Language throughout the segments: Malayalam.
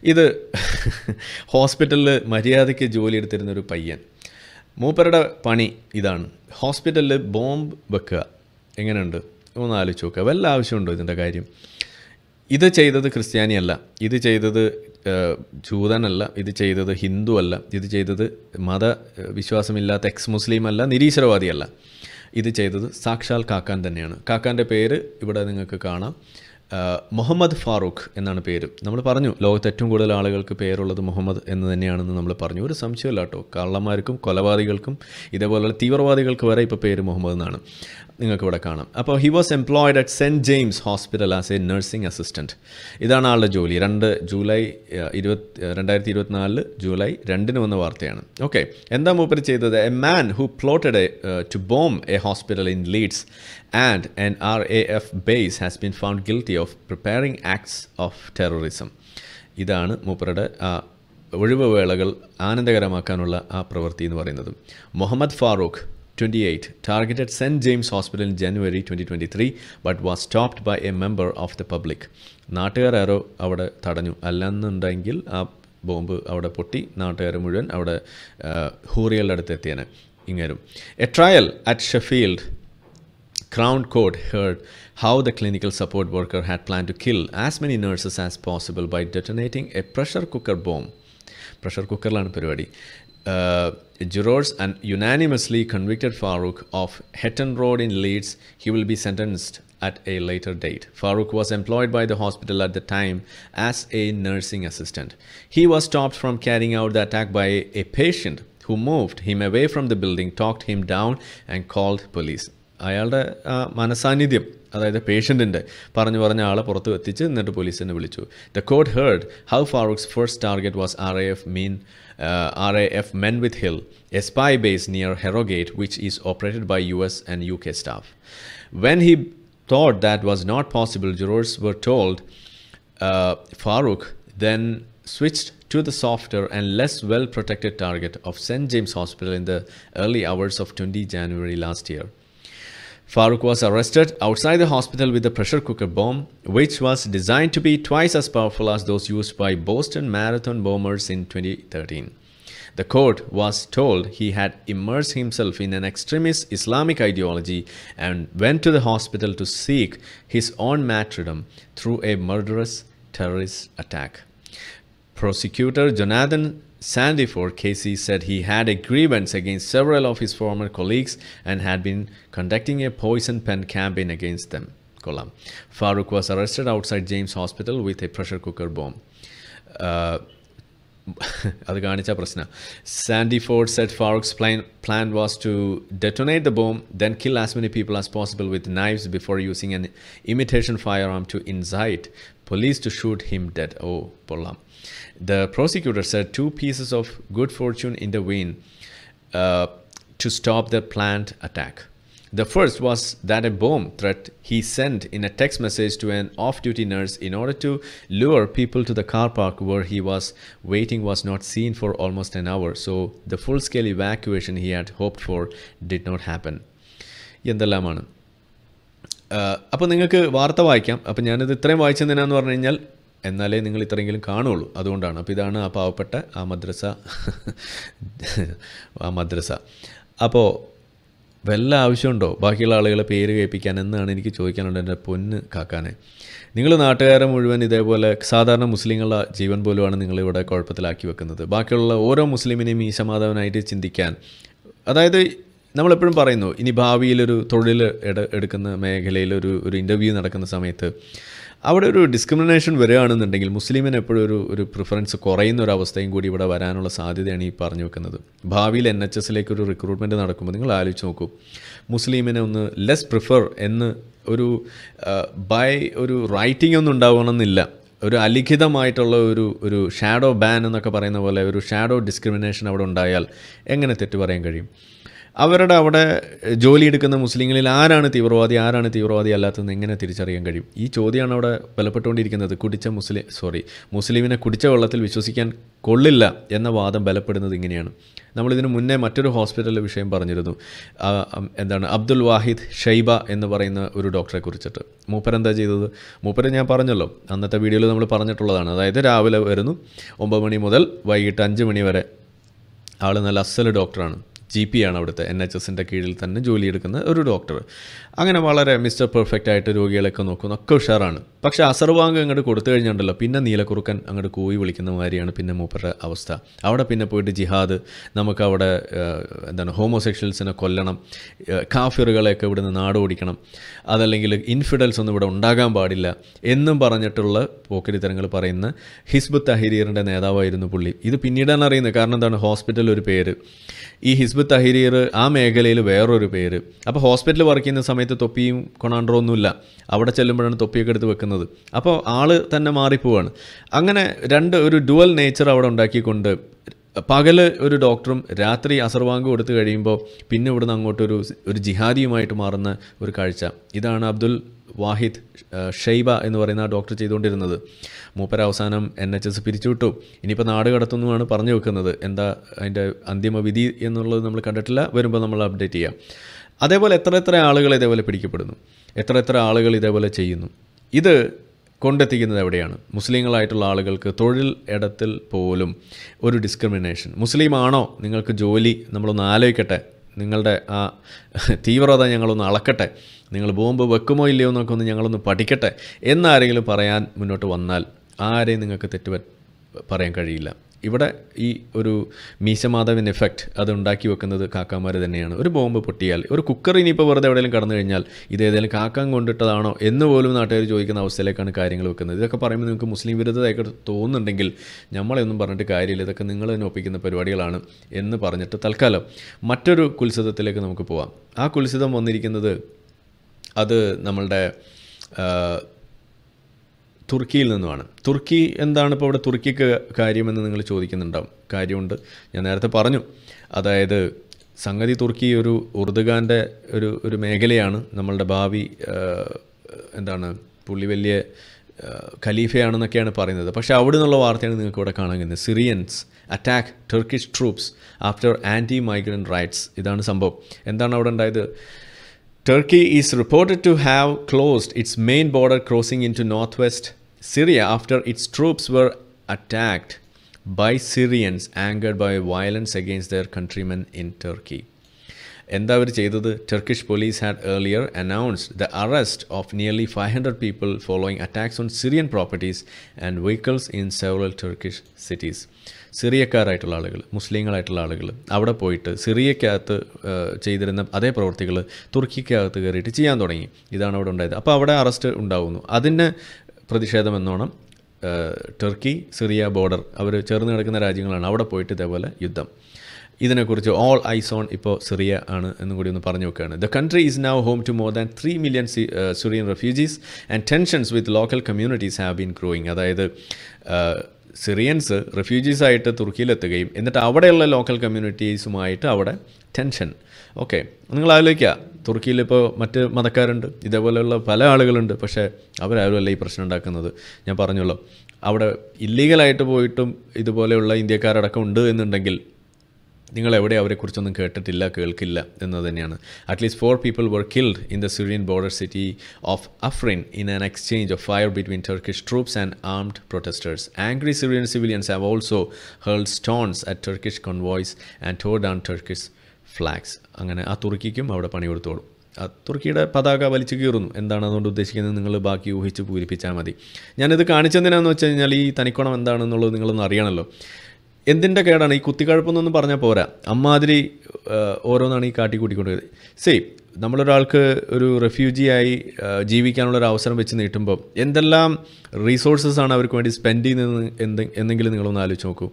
ഇത് ഹോസ്പിറ്റലിൽ മര്യാദയ്ക്ക് ജോലി എടുത്തിരുന്നൊരു പയ്യൻ. മൂപ്പരുടെ പണി ഇതാണ്, ഹോസ്പിറ്റലിൽ ബോംബ് വെക്കുക. എങ്ങനെയുണ്ട് ഒന്ന് ആലോചിച്ച് നോക്കുക. വല്ല ആവശ്യമുണ്ടോ ഇതിൻ്റെ കാര്യം? ഇത് ചെയ്തത് ക്രിസ്ത്യാനിയല്ല, ഇത് ചെയ്തത് ജൂതനല്ല, ഇത് ചെയ്തത് ഹിന്ദു അല്ല, ഇത് ചെയ്തത് മതവിശ്വാസമില്ലാത്ത എക്സ് മുസ്ലിം അല്ല, നിരീശ്വരവാദിയല്ല. ഇത് ചെയ്തത് സാക്ഷാൽ കാക്കാൻ തന്നെയാണ്. കാക്കാൻ്റെ പേര് ഇവിടെ നിങ്ങൾക്ക് കാണാം, മുഹമ്മദ് ഫാറൂഖ് എന്നാണ് പേര്. നമ്മൾ പറഞ്ഞു ലോകത്ത് ഏറ്റവും കൂടുതൽ ആളുകൾക്ക് പേരുള്ളത് മുഹമ്മദ് എന്ന് തന്നെയാണെന്ന് നമ്മൾ പറഞ്ഞു. ഒരു സംശയമില്ല കേട്ടോ. കള്ളന്മാർക്കും കൊലപാതകൾക്കും ഇതേപോലുള്ള തീവ്രവാദികൾക്ക് വരെ ഇപ്പോൾ പേര് മുഹമ്മദ് എന്നാണ്. നിങ്ങൾക്ക് ഇവിടെ കാണാം. അപ്പോൾ he was employed at Saint James Hospital as a nursing assistant. ഇതാണ് ആളുടെ ജോലി. ജൂലൈ 2024 ജൂലൈ 2 വന്ന വാർത്തയാണ്. ഓക്കെ, എന്താ മൂപ്പര് ചെയ്തത്? A man who plotted to bomb a hospital in Leeds and an RAF base has been found guilty of preparing acts of terrorism. ഇതാണ് മൂപ്പരുടെ ഒഴിവ് വേളകൾ ആനന്ദകരമാക്കാനുള്ള ആ പ്രവൃത്തി എന്ന് പറയുന്നത്. Muhammad Farooq 28 targeted St. James Hospital in January 2023 but was stopped by a member of the public. നാട്ടുകാരോ അവിടെ തടഞ്ഞു, അല്ലെന്നുണ്ടെങ്കിൽ ആ ബോംബ് അവിടെ പൊട്ടി നാട്ടുകാർ മുഴുവൻ അവിടെ ഹൂറികളുടെ അടുത്ത് എത്തിയാണ്. ഇങ്ങനും a trial at Sheffield Crown Court heard how the clinical support worker had planned to kill as many nurses as possible by detonating a pressure cooker bomb. Pressure cooker ലാണ് പരിപാടി. Jurors unanimously convicted Farouk of Hetton Road in Leeds. He will be sentenced at a later date. Farouk was employed by the hospital at the time as a nursing assistant. He was stopped from carrying out the attack by a patient who moved him away from the building, talked him down and called police. അയാളുടെ മനസാന്നിധ്യം, അതായത് പേഷ്യൻറ്റിൻ്റെ പറഞ്ഞ ആളെ പുറത്ത് എത്തിച്ച് എന്നിട്ട് പോലീസിനെ വിളിച്ചു. The court heard how Farooq's first target was RAF Menwith Hill, a spy base near Harrogate which is operated by US and UK staff. When he thought that was not possible, jurors were told Farouk then switched to the softer and less well-protected target of St. James Hospital in the early hours of 20 January last year. Farouk was arrested outside the hospital with a pressure cooker bomb, which was designed to be twice as powerful as those used by Boston Marathon bombers in 2013. The court was told he had immersed himself in an extremist Islamic ideology and went to the hospital to seek his own martyrdom through a murderous terrorist attack. Prosecutor Jonathan Sandiford Casey said he had a grievance against several of his former colleagues and had been conducting a poison pen campaign against them. Kolam. Farouk was arrested outside James Hospital with a pressure cooker bomb. അത് കാണിച്ച പ്രശ്നം. Sandiford said Farouk's plan was to detonate the bomb, then kill as many people as possible with knives before using an imitation firearm to incite police to shoot him dead. Oh, Pollam. The prosecutor said 2 pieces of good fortune intervened to stop the planned attack. The first was that a bomb threat he sent in a text message to an off-duty nurse in order to lure people to the car park where he was waiting was not seen for almost an hour. So the full-scale evacuation he had hoped for did not happen. എന്തെല്ലാമാണ്. അപ്പോൾ നിങ്ങൾക്ക് വാർത്ത വായിക്കാം. അപ്പോൾ ഞാനിത് ഇത്രയും വായിച്ചെന്തിനാന്ന് പറഞ്ഞു കഴിഞ്ഞാൽ എന്നാലേ നിങ്ങൾ ഇത്രയെങ്കിലും കാണുള്ളൂ, അതുകൊണ്ടാണ്. അപ്പോൾ ഇതാണ് ആ പാവപ്പെട്ട ആ മദ്രസ. അപ്പോൾ വല്ല ആവശ്യമുണ്ടോ ബാക്കിയുള്ള ആളുകളെ പേര് കേൾപ്പിക്കാൻ എന്നാണ് എനിക്ക് ചോദിക്കാനുണ്ട്. എൻ്റെ പൊന്ന് കാക്കാനെ, നിങ്ങൾ നാട്ടുകാരെ മുഴുവൻ ഇതേപോലെ സാധാരണ മുസ്ലിങ്ങളുടെ ജീവൻ പോലുമാണ് നിങ്ങളിവിടെ കുഴപ്പത്തിലാക്കി വെക്കുന്നത്. ബാക്കിയുള്ള ഓരോ മുസ്ലിമിനെയും ഈ സമാധാനമായിട്ട് ചിന്തിക്കാൻ, അതായത് നമ്മളെപ്പോഴും പറയുന്നു, ഇനി ഭാവിയിലൊരു തൊഴിൽ എടുക്കുന്ന മേഖലയിൽ ഒരു ഇൻ്റർവ്യൂ നടക്കുന്ന സമയത്ത് അവിടെ ഒരു ഡിസ്ക്രിമിനേഷൻ വരികയാണെന്നുണ്ടെങ്കിൽ മുസ്ലിമിന് എപ്പോഴും ഒരു പ്രിഫറൻസ് കുറയുന്ന ഒരു അവസ്ഥയും കൂടി ഇവിടെ വരാനുള്ള സാധ്യതയാണ് ഈ പറഞ്ഞു വെക്കുന്നത്. ഭാവിയിൽ NHSലേക്ക് ഒരു റിക്രൂട്ട്മെൻറ്റ് നടക്കുമ്പോൾ നിങ്ങൾ ആലോചിച്ച് നോക്കൂ, മുസ്ലിമിനെ ഒന്ന് ലെസ് പ്രിഫർ എന്ന് ഒരു റൈറ്റിംഗ് ഒന്നും ഉണ്ടാവണമെന്നില്ല. ഒരു അലിഖിതമായിട്ടുള്ള ഒരു ഷാഡോ ബാൻ എന്നൊക്കെ പറയുന്ന പോലെ ഒരു ഷാഡോ ഡിസ്ക്രിമിനേഷൻ അവിടെ ഉണ്ടായാൽ എങ്ങനെ തെറ്റ് പറയാൻ കഴിയും? അവരുടെ അവിടെ ജോലിയെടുക്കുന്ന മുസ്ലിങ്ങളിൽ ആരാണ് തീവ്രവാദി അല്ലാത്തതെന്ന് എങ്ങനെ തിരിച്ചറിയാൻ കഴിയും? ഈ ചോദ്യമാണ് അവിടെ ബലപ്പെട്ടുകൊണ്ടിരിക്കുന്നത്. മുസ്ലിമിനെ കുടിച്ച വെള്ളത്തിൽ വിശ്വസിക്കാൻ കൊള്ളില്ല എന്ന വാദം ബലപ്പെടുന്നത് ഇങ്ങനെയാണ്. നമ്മളിതിനു മുന്നേ മറ്റൊരു ഹോസ്പിറ്റലിലെ വിഷയം പറഞ്ഞിരുന്നു. അബ്ദുൽ വാഹിദ് ഷൈബ എന്ന് പറയുന്ന ഒരു ഡോക്ടറെ കുറിച്ചിട്ട്. മൂപ്പരെന്താ ചെയ്തത്? മൂപ്പര് ഞാൻ പറഞ്ഞല്ലോ, അന്നത്തെ വീഡിയോയിൽ നമ്മൾ പറഞ്ഞിട്ടുള്ളതാണ്. അതായത് രാവിലെ വരുന്നു, 9 മണി മുതൽ വൈകിട്ട് 5 മണി വരെ. ആൾ നല്ല അസൽ ഡോക്ടറാണ്. GP ആണ് അവിടുത്തെ NHSൻ്റെ കീഴിൽ തന്നെ ജോലിയെടുക്കുന്ന ഒരു ഡോക്ടർ. അങ്ങനെ വളരെ മിസ്റ്റർ പെർഫെക്റ്റ് ആയിട്ട് രോഗികളെയൊക്കെ നോക്കുന്നു, ഒക്കെ ഉഷാറാണ്. പക്ഷേ അസർവാങ്ക് അങ്ങോട്ട് കൊടുത്തു കഴിഞ്ഞുണ്ടല്ലോ, പിന്നെ നീലക്കുറുക്കൻ അങ്ങോട്ട് കൂയി വിളിക്കുന്ന മാതിരിയാണ് പിന്നെ മൂപ്പരുടെ അവസ്ഥ. അവിടെ പിന്നെ പോയിട്ട് ജിഹാദ്, നമുക്കവിടെ ഹോമോസെക്ഷൽസിനെ കൊല്ലണം, കാഫിറുകളെയൊക്കെ ഇവിടുന്ന് നാടോടിക്കണം, അതല്ലെങ്കിൽ ഇൻഫിഡൽസ് ഒന്നും ഇവിടെ ഉണ്ടാകാൻ പാടില്ല എന്നും പറഞ്ഞിട്ടുള്ള പോക്കരിത്തരങ്ങൾ പറയുന്ന ഹിസ്ബുത്ത് തഹരീറിൻ്റെ നേതാവായിരുന്നു പുള്ളി. ഇത് പിന്നീടാണ് അറിയുന്നത്. കാരണം എന്താണ്, ഹോസ്പിറ്റൽ ഒരു പേര്, ഈ ഹിസ്ബുത്ത് തഹരീർ ആ മേഖലയിൽ വേറൊരു പേര്. അപ്പോൾ ഹോസ്പിറ്റലിൽ വർക്ക് ചെയ്യുന്ന സമയത്ത് തൊപ്പിയും കൊണാണ്ടറൊന്നുമില്ല, അവിടെ ചെല്ലുമ്പോഴാണ് തൊപ്പിയൊക്കെ എടുത്ത് വെക്കുന്നത്. അപ്പോൾ ആൾ തന്നെ മാറിപ്പോവാണ്. അങ്ങനെ ഒരു ഡുവൽ നേച്ചർ അവിടെ ഉണ്ടാക്കിക്കൊണ്ട് പകല് ഒരു ഡോക്ടറും രാത്രി അസർവാങ്ക് കൊടുത്തു കഴിയുമ്പോൾ പിന്നെ ഇവിടുന്ന് അങ്ങോട്ടൊരു ജിഹാദിയുമായിട്ട് മാറുന്ന ഒരു കാഴ്ച. ഇതാണ് അബ്ദുൽ വാഹിദ് ഷൈബ എന്ന് പറയുന്ന ആ ഡോക്ടർ ചെയ്തുകൊണ്ടിരുന്നത്. മൂപ്പര അവസാനം NHS പിരിച്ചുവിട്ടു. ഇനിയിപ്പോൾ നാട് കടത്തുന്നതാണ് പറഞ്ഞു വെക്കുന്നത്. എന്താ അതിൻ്റെ അന്തിമ വിധി എന്നുള്ളത് നമ്മൾ കണ്ടിട്ടില്ല, വരുമ്പോൾ നമ്മൾ അപ്ഡേറ്റ് ചെയ്യാം. അതേപോലെ എത്ര ആളുകൾ ഇതേപോലെ പിടിക്കപ്പെടുന്നു, എത്ര ആളുകൾ ഇതേപോലെ ചെയ്യുന്നു. ഇത് കൊണ്ടെത്തിക്കുന്നത് എവിടെയാണ്? മുസ്ലിങ്ങളായിട്ടുള്ള ആളുകൾക്ക് തൊഴിൽ ഇടത്തിൽ പോലും ഒരു ഡിസ്ക്രിമിനേഷൻ. മുസ്ലിമാണോ, നിങ്ങൾക്ക് ജോലി, നമ്മളൊന്ന് ആലോചിക്കട്ടെ, നിങ്ങളുടെ ആ തീവ്രത ഞങ്ങളൊന്ന് അളക്കട്ടെ, നിങ്ങൾ ബോംബ് വെക്കുമോ ഇല്ലയോ എന്നൊക്കെ ഒന്ന് ഞങ്ങളൊന്ന് പഠിക്കട്ടെ എന്നാരെങ്കിലും പറയാൻ മുന്നോട്ട് വന്നാൽ ആരെയും നിങ്ങൾക്ക് പറയാൻ കഴിയില്ല. ഇവിടെ ഈ ഒരു മീശമാധവൻ എഫക്റ്റ് അത് ഉണ്ടാക്കി വെക്കുന്നത് കാക്കാമാർ തന്നെയാണ്. ഒരു ബോംബ് പൊട്ടിയാൽ, ഒരു കുക്കർ ഇനിയിപ്പോൾ വെറുതെ എവിടെയെങ്കിലും കടന്നു കഴിഞ്ഞാൽ ഇതേതെങ്കിലും കാക്കാൻ കൊണ്ടിട്ടതാണോ എന്ന് പോലും നാട്ടുകാർ ചോദിക്കുന്ന അവസ്ഥയിലേക്കാണ് കാര്യങ്ങൾ വെക്കുന്നത്. ഇതൊക്കെ പറയുമ്പോൾ നിങ്ങൾക്ക് മുസ്ലിം വിരുദ്ധതയൊക്കെ തോന്നുന്നുണ്ടെങ്കിൽ നമ്മളെയൊന്നും പറഞ്ഞിട്ട് കാര്യമില്ല, ഇതൊക്കെ നിങ്ങൾ തന്നെ ഒപ്പിക്കുന്ന പരിപാടികളാണ് എന്ന് പറഞ്ഞിട്ട് തൽക്കാലം മറ്റൊരു കുൽസിതത്തിലേക്ക് നമുക്ക് പോവാം. ആ കുൽസിതം വന്നിരിക്കുന്നത് അത് നമ്മളുടെ തുർക്കിയിൽ നിന്നുമാണ്. തുർക്കി എന്താണ് ഇപ്പോൾ ഇവിടെ തുർക്കിക്ക് കാര്യമെന്ന് നിങ്ങൾ ചോദിക്കുന്നുണ്ടാവും. കാര്യമുണ്ട്, ഞാൻ നേരത്തെ പറഞ്ഞു. അതായത് സംഗതി തുർക്കി ഒരു ഉർദുഗാൻ്റെ ഒരു മേഖലയാണ്. നമ്മളുടെ ഭാവി പുള്ളി വലിയ ഖലീഫയാണെന്നൊക്കെയാണ് പറയുന്നത്. പക്ഷേ അവിടെ നിന്നുള്ള വാർത്തയാണ് നിങ്ങൾക്ക് ഇവിടെ കാണാൻ കഴിയുന്നത്. Syrians attack Turkish troops after anti migrant rights. ഇതാണ് സംഭവം. എന്താണ് അവിടെ ഉണ്ടായത്? Turkey is reported to have closed its main border crossing into northwest Syria after its troops were attacked by Syrians angered by violence against their countrymen in Turkey. എന്താ അവർ ചെയ്തത്? Turkish police had earlier announced the arrest of nearly 500 people following attacks on Syrian properties and vehicles in several Turkish cities. സിറിയക്കാരായിട്ടുള്ള ആളുകൾ, മുസ്ലിങ്ങളായിട്ടുള്ള ആളുകൾ അവിടെ പോയിട്ട് സിറിയക്കകത്ത് ചെയ്തിരുന്ന അതേ പ്രവൃത്തികൾ തുർക്കിക്കകത്ത് കയറിയിട്ട് ചെയ്യാൻ തുടങ്ങി. ഇതാണ് അവിടെ ഉണ്ടായത്. അപ്പോൾ അവിടെ അറസ്റ്റ് ഉണ്ടാകുന്നു. അതിന് പ്രതിഷേധമെന്നോണം ടർക്കി സിറിയ ബോർഡർ അവർ ചേർന്ന് കിടക്കുന്ന രാജ്യങ്ങളാണ്. അവിടെ പോയിട്ട് ഇതേപോലെ യുദ്ധം. ഇതിനെക്കുറിച്ച് ഓൾ ഐസ് ഓൺ ഇപ്പോൾ സിറിയ ആണ് എന്നും കൂടി ഒന്ന് പറഞ്ഞു വെക്കുകയാണ്. The country is now home to more than 3 million Syrian refugees and tensions with local communities have been growing. അതായത് സിറിയൻസ് റെഫ്യൂജീസായിട്ട് തുർക്കിയിലെത്തുകയും എന്നിട്ട് അവിടെയുള്ള ലോക്കൽ കമ്മ്യൂണിറ്റീസുമായിട്ട് അവിടെ ടെൻഷൻ. ഓക്കെ, നിങ്ങൾ ആലോചിക്കുക, തുർക്കിയിലിപ്പോൾ മറ്റ് മതക്കാരുണ്ട്, ഇതേപോലെയുള്ള പല ആളുകളുണ്ട്. പക്ഷേ അവരാരുമല്ല ഈ പ്രശ്നം ഉണ്ടാക്കുന്നത്. ഞാൻ പറഞ്ഞല്ലോ, അവിടെ ഇല്ലീഗലായിട്ട് പോയിട്ടും ഇതുപോലെയുള്ള ഇന്ത്യക്കാരടക്കം ഉണ്ട് എന്നുണ്ടെങ്കിൽ നിങ്ങൾ എവിടെ അവരെക്കുറിച്ചൊന്നും കേട്ടിട്ടില്ല, കേൾക്കില്ല എന്നത് തന്നെയാണ്. At least 4 people were killed in the Syrian border city of Afrin in an exchange of fire between Turkish troops and armed protesters. Angry Syrian civilians have also hurled stones at Turkish convoys and tore down Turkish flags. അങ്ങനെ ആ തുർക്കിക്കും അവിടെ പണി കൊടുത്തോളും. ആ തുർക്കിയുടെ പതാക വലിച്ചു കീറുന്നു. എന്താണ് അതുകൊണ്ട് ഉദ്ദേശിക്കുന്നത് നിങ്ങൾ ബാക്കി ഊഹിച്ച് പൂരിപ്പിച്ചാൽ മതി. ഞാനിത് കാണിച്ചെന്തിനാന്ന് വെച്ച് കഴിഞ്ഞാൽ ഈ തനിക്കോണം എന്താണെന്നുള്ളത് നിങ്ങളൊന്ന് അറിയണമല്ലോ. എന്തിൻ്റെ കേടാണ് ഈ കുത്തിക്കഴപ്പെന്നൊന്നും പറഞ്ഞാൽ പോരാ, അമ്മാതിരി ഓരോന്നാണ് ഈ കാട്ടിക്കൂട്ടിക്കൊണ്ട്. നമ്മളൊരാൾക്ക് ഒരു റെഫ്യൂജിയായി ജീവിക്കാനുള്ളൊരു അവസരം വെച്ച് നീട്ടുമ്പോൾ എന്തെല്ലാം റീസോഴ്സസാണ് അവർക്ക് വേണ്ടി സ്പെൻഡ് ചെയ്യുന്നത് എന്തെങ്കിലും നിങ്ങളൊന്ന് ആലോചിച്ച് നോക്കൂ.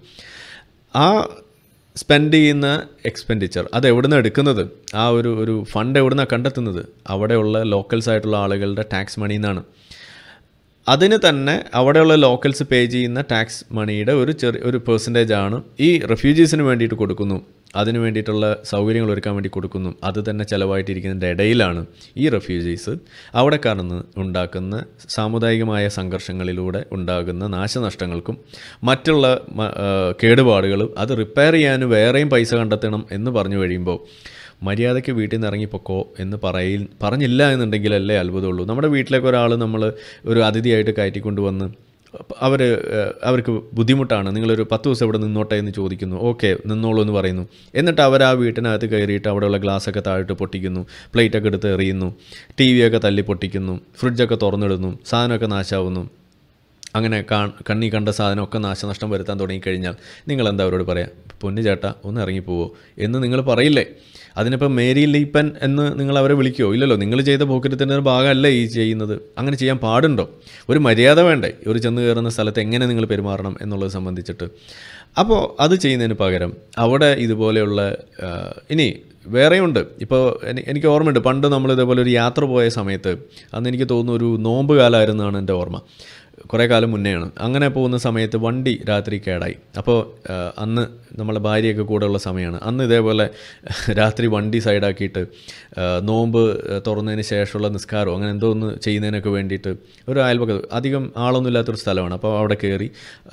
ആ സ്പെൻഡ് ചെയ്യുന്ന എക്സ്പെൻഡിച്ചർ അത് എവിടുന്ന് എടുക്കുന്നത്, ആ ഒരു ഫണ്ട് എവിടുന്നാണ് കണ്ടെത്തുന്നത്? അവിടെയുള്ള ലോക്കൽസ് ആയിട്ടുള്ള ആളുകളുടെ ടാക്സ് മണിയിൽ നിന്നാണ്. അതിന് തന്നെ അവിടെയുള്ള ലോക്കൽസ് പേ ചെയ്യുന്ന ടാക്സ് മണിയുടെ ഒരു പെർസെൻറ്റേജാണ് ഈ റെഫ്യൂജീസിന് വേണ്ടിയിട്ട് കൊടുക്കുന്നു. അതിന് വേണ്ടിയിട്ടുള്ള സൗകര്യങ്ങൾ ഒരുക്കാൻ വേണ്ടി കൊടുക്കുന്നു. അത് തന്നെ ചിലവായിട്ടിരിക്കുന്നതിൻ്റെ ഇടയിലാണ് ഈ റെഫ്യൂജീസ് അവിടെ ഉണ്ടാക്കുന്ന സാമുദായികമായ സംഘർഷങ്ങളിലൂടെ ഉണ്ടാകുന്ന നാശനഷ്ടങ്ങൾക്കും മറ്റുള്ള കേടുപാടുകളും അത് റിപ്പയർ ചെയ്യാൻ വേറെയും പൈസ കണ്ടെത്തണം എന്ന് പറഞ്ഞു കഴിയുമ്പോൾ മര്യാദയ്ക്ക് വീട്ടിൽ നിന്ന് ഇറങ്ങിപ്പോക്കോ എന്ന് പറഞ്ഞില്ല എന്നുണ്ടെങ്കിലല്ലേ അത്ഭുതമുള്ളൂ. നമ്മുടെ വീട്ടിലേക്ക് ഒരാൾ നമ്മൾ ഒരു അതിഥിയായിട്ട് കയറ്റിക്കൊണ്ടുവന്ന് അവർക്ക് ബുദ്ധിമുട്ടാണ്, നിങ്ങളൊരു 10 ദിവസം ഇവിടെ നിന്നോട്ടെ എന്ന് ചോദിക്കുന്നു. ഓക്കെ നിന്നോളൂ എന്ന് പറയുന്നു. എന്നിട്ട് അവർ ആ വീട്ടിനകത്ത് കയറിയിട്ട് അവിടെയുള്ള ഗ്ലാസ്സൊക്കെ താഴോട്ട് പൊട്ടിക്കുന്നു, പ്ലേറ്റൊക്കെ എടുത്ത് എറിയുന്നു, TV ഒക്കെ തല്ലി പൊട്ടിക്കുന്നു, ഫ്രിഡ്ജൊക്കെ തുറന്നിടുന്നു, സാധനമൊക്കെ നാശാവുന്നു. അങ്ങനെ കണ്ണി കണ്ട സാധനമൊക്കെ നാശനഷ്ടം വരുത്താൻ തുടങ്ങിക്കഴിഞ്ഞാൽ നിങ്ങളെന്താ അവരോട് പറയാം? പൊന്നു ചേട്ടാ ഒന്ന് ഇറങ്ങിപ്പോവോ എന്ന് നിങ്ങൾ പറയില്ലേ? അതിനിപ്പോൾ മേരി ലീപ്പൻ എന്ന് നിങ്ങൾ അവരെ വിളിക്കുമോ? ഇല്ലല്ലോ. നിങ്ങൾ ചെയ്ത പോക്കറ്റത്തിൻ്റെ ഒരു ഭാഗമല്ല ഈ ചെയ്യുന്നത്. അങ്ങനെ ചെയ്യാൻ പാടുണ്ടോ? ഒരു മര്യാദ വേണ്ടേ ഒരു ചെന്ന് കയറുന്ന സ്ഥലത്ത് എങ്ങനെ നിങ്ങൾ പെരുമാറണം എന്നുള്ളത് സംബന്ധിച്ചിട്ട്? അപ്പോൾ അത് ചെയ്യുന്നതിന് പകരം അവിടെ ഇതുപോലെയുള്ള ഇനി വേറെയുണ്ട്. ഇപ്പോൾ എനിക്ക് ഓർമ്മയുണ്ട്, പണ്ട് നമ്മൾ ഇതേപോലെ ഒരു യാത്ര പോയ സമയത്ത്, അന്ന് എനിക്ക് തോന്നുന്നു ഒരു നോമ്പ് കാലമായിരുന്നാണ് എൻ്റെ ഓർമ്മ, കുറേ കാലം മുന്നെയാണ്. അങ്ങനെ പോകുന്ന സമയത്ത് വണ്ടി രാത്രി കേടായി. അപ്പോൾ അന്ന് നമ്മളെ ഭാര്യയൊക്കെ കൂടെ ഉള്ള സമയമാണ്. അന്ന് ഇതേപോലെ രാത്രി വണ്ടി സൈഡാക്കിയിട്ട് നോമ്പ് തുറന്നതിന് ശേഷമുള്ള നിസ്കാരമോ അങ്ങനെ എന്തോ ഒന്ന് ചെയ്യുന്നതിനൊക്കെ വേണ്ടിയിട്ട് ഒരു അയൽപക്കത്ത് അധികം ആളൊന്നും ഇല്ലാത്തൊരു സ്ഥലമാണ്. അപ്പോൾ അവിടെ കയറി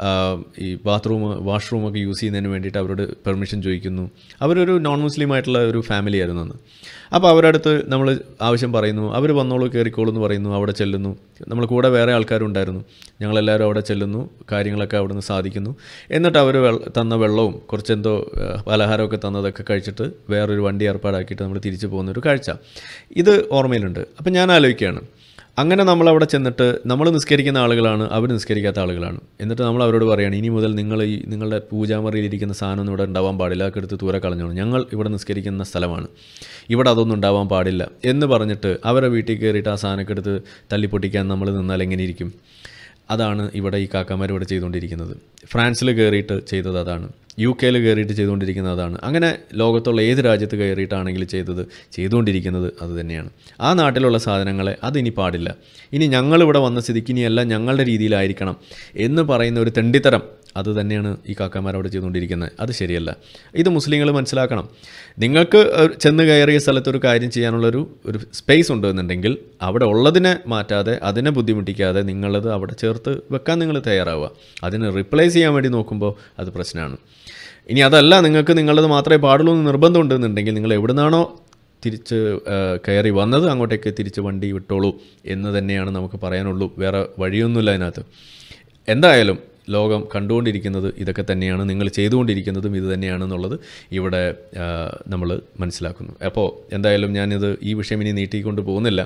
ഈ വാഷ്റൂമൊക്കെ യൂസ് ചെയ്യുന്നതിന് വേണ്ടിയിട്ട് അവരോട് പെർമിഷൻ ചോദിക്കുന്നു. അവരൊരു നോൺ മുസ്ലിം ആയിട്ടുള്ള ഒരു ഫാമിലി ആയിരുന്നു അന്ന്. അപ്പോൾ അവരുടെ അടുത്ത് നമ്മൾ ആവശ്യം പറയുന്നു, അവർ വന്നോളൂ കയറിക്കോളൂ എന്ന് പറയുന്നു. അവിടെ ചെല്ലുന്നു, നമ്മൾ കൂടെ വേറെ ആൾക്കാരുണ്ടായിരുന്നു, ഞങ്ങളെല്ലാവരും അവിടെ ചെല്ലുന്നു, കാര്യങ്ങളൊക്കെ അവിടെ നിന്ന് സാധിക്കുന്നു. എന്നിട്ട് അവർ തന്ന വെള്ളവും കുറച്ചെന്തോ പലഹാരമൊക്കെ തന്നതൊക്കെ കഴിച്ചിട്ട് വേറൊരു വണ്ടി ഏർപ്പാടാക്കിയിട്ട് നമ്മൾ തിരിച്ചു പോകുന്നൊരു കാഴ്ച ഇത് ഓർമ്മയിലുണ്ട്. അപ്പം ഞാൻ ആലോചിക്കുകയാണ്, അങ്ങനെ നമ്മളവിടെ ചെന്നിട്ട് നമ്മൾ നിസ്കരിക്കുന്ന ആളുകളാണ്, അവർ നിസ്കരിക്കാത്ത ആളുകളാണ്. എന്നിട്ട് നമ്മൾ അവരോട് പറയുകയാണ്, ഇനി മുതൽ നിങ്ങളുടെ പൂജാമുറിയിലിരിക്കുന്ന സാധനമൊന്നും ഇവിടെ ഉണ്ടാവാൻ പാടില്ല, അതൊക്കെ എടുത്ത് ദൂരെ കളഞ്ഞോളൂ, ഞങ്ങൾ ഇവിടെ നിസ്കരിക്കുന്ന സ്ഥലമാണ്, ഇവിടെ അതൊന്നും ഉണ്ടാവാൻ പാടില്ല എന്ന് പറഞ്ഞിട്ട് അവരെ വീട്ടിൽ കയറിയിട്ട് ആ സാധനമൊക്കെ എടുത്ത് തല്ലിപ്പൊട്ടിക്കാൻ നമ്മൾ നിന്നാൽ എങ്ങനെ ഇരിക്കും? അതാണ് ഇവിടെ ഈ കാക്കാമാർ ഇവിടെ ചെയ്തുകൊണ്ടിരിക്കുന്നത്. ഫ്രാൻസിൽ കയറിയിട്ട് ചെയ്തത് അതാണ്, UK കയറിയിട്ട് ചെയ്തുകൊണ്ടിരിക്കുന്നത് അതാണ്. അങ്ങനെ ലോകത്തുള്ള ഏത് രാജ്യത്ത് കയറിയിട്ടാണെങ്കിലും ചെയ്തുകൊണ്ടിരിക്കുന്നത് അത് തന്നെയാണ്. ആ നാട്ടിലുള്ള സാധനങ്ങളെ അതിനി പാടില്ല, ഇനി ഞങ്ങളിവിടെ വന്ന സ്ഥിതിക്ക് ഇനിയെല്ലാം ഞങ്ങളുടെ രീതിയിലായിരിക്കണം എന്ന് പറയുന്ന ഒരു തെണ്ടിത്തരം അത് തന്നെയാണ് ഈ കാക്കാമാർ അവിടെ ചെയ്തുകൊണ്ടിരിക്കുന്നത്. അത് ശരിയല്ല. ഇത് മുസ്ലിങ്ങൾ മനസ്സിലാക്കണം. നിങ്ങൾക്ക് ചെന്ന് കയറിയ സ്ഥലത്തൊരു കാര്യം ചെയ്യാനുള്ളൊരു സ്പേസ് ഉണ്ടെന്നുണ്ടെങ്കിൽ അവിടെ ഉള്ളതിനെ മാറ്റാതെ അതിനെ ബുദ്ധിമുട്ടിക്കാതെ നിങ്ങളത് അവിടെ ചേർത്ത് വെക്കാൻ നിങ്ങൾ തയ്യാറാവുക. അതിനെ റിപ്ലേസ് ചെയ്യാൻ വേണ്ടി നോക്കുമ്പോൾ അത് പ്രശ്നമാണ്. ഇനി അതല്ല, നിങ്ങൾക്ക് നിങ്ങളത് മാത്രമേ പാടുള്ളൂ എന്ന് നിർബന്ധമുണ്ടെന്നുണ്ടെങ്കിൽ നിങ്ങൾ എവിടെ നിന്നാണോ തിരിച്ച് കയറി വന്നത് അങ്ങോട്ടേക്ക് തിരിച്ച് വണ്ടി വിട്ടോളൂ എന്ന് തന്നെയാണ് നമുക്ക് പറയാനുള്ളൂ. വേറെ വഴിയൊന്നുമില്ല അതിനകത്ത്. എന്തായാലും ലോകം കണ്ടുകൊണ്ടിരിക്കുന്നത് ഇതൊക്കെ തന്നെയാണ്, നിങ്ങൾ ചെയ്തുകൊണ്ടിരിക്കുന്നതും ഇത് തന്നെയാണെന്നുള്ളത് ഇവിടെ നമ്മൾ മനസ്സിലാക്കുന്നു. അപ്പോൾ എന്തായാലും ഈ വിഷയം ഇനി നീട്ടിക്കൊണ്ട് പോകുന്നില്ല.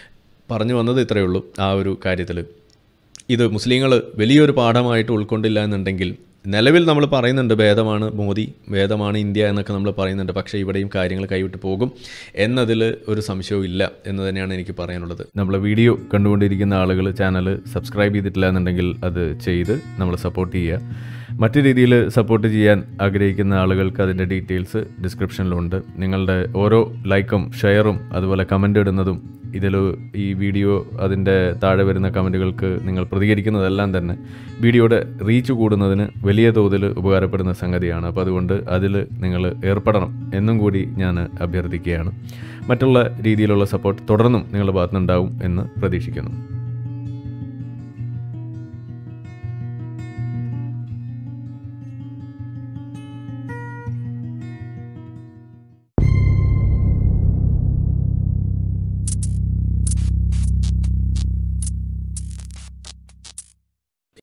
പറഞ്ഞു വന്നത് ഇത്രയേ ഉള്ളൂ. ആ ഒരു കാര്യത്തിൽ ഇത് മുസ്ലിങ്ങൾ വലിയൊരു പാഠമായിട്ട് ഉൾക്കൊണ്ടില്ല എന്നുണ്ടെങ്കിൽ, നിലവിൽ നമ്മൾ പറയുന്നുണ്ട് ഭേദമാണ് മോദി, ഭേദമാണ് ഇന്ത്യ എന്നൊക്കെ നമ്മൾ പറയുന്നുണ്ട്, പക്ഷേ ഇവിടെയും കാര്യങ്ങൾ കൈവിട്ട് പോകും എന്നതിൽ ഒരു സംശയവും ഇല്ല എന്ന് തന്നെയാണ് എനിക്ക് പറയാനുള്ളത്. നമ്മളെ വീഡിയോ കണ്ടുകൊണ്ടിരിക്കുന്ന ആളുകൾ ചാനൽ സബ്സ്ക്രൈബ് ചെയ്തിട്ടില്ല എന്നുണ്ടെങ്കിൽ അത് ചെയ്ത് നമ്മൾ സപ്പോർട്ട് ചെയ്യുക. മറ്റു രീതിയിൽ സപ്പോർട്ട് ചെയ്യാൻ ആഗ്രഹിക്കുന്ന ആളുകൾക്ക് അതിൻ്റെ ഡീറ്റെയിൽസ് ഡിസ്ക്രിപ്ഷനിലുണ്ട്. നിങ്ങളുടെ ഓരോ ലൈക്കും ഷെയറും അതുപോലെ കമൻ്റ് ഇടുന്നതും ഈ വീഡിയോ അതിൻ്റെ താഴെ വരുന്ന കമൻറ്റുകൾക്ക് നിങ്ങൾ പ്രതികരിക്കുന്നതെല്ലാം തന്നെ വീഡിയോയുടെ റീച്ച് കൂടുന്നതിന് വലിയ തോതിൽ ഉപകാരപ്പെടുന്ന സംഗതിയാണ്. അപ്പോൾ അതുകൊണ്ട് അതിൽ നിങ്ങൾ ഏർപ്പെടണം എന്നും കൂടി ഞാൻ അഭ്യർത്ഥിക്കുകയാണ്. മറ്റുള്ള രീതിയിലുള്ള സപ്പോർട്ട് തുടർന്നും നിങ്ങളുടെ ഭാഗത്തുനിന്നുണ്ടാവും എന്ന് പ്രതീക്ഷിക്കുന്നു.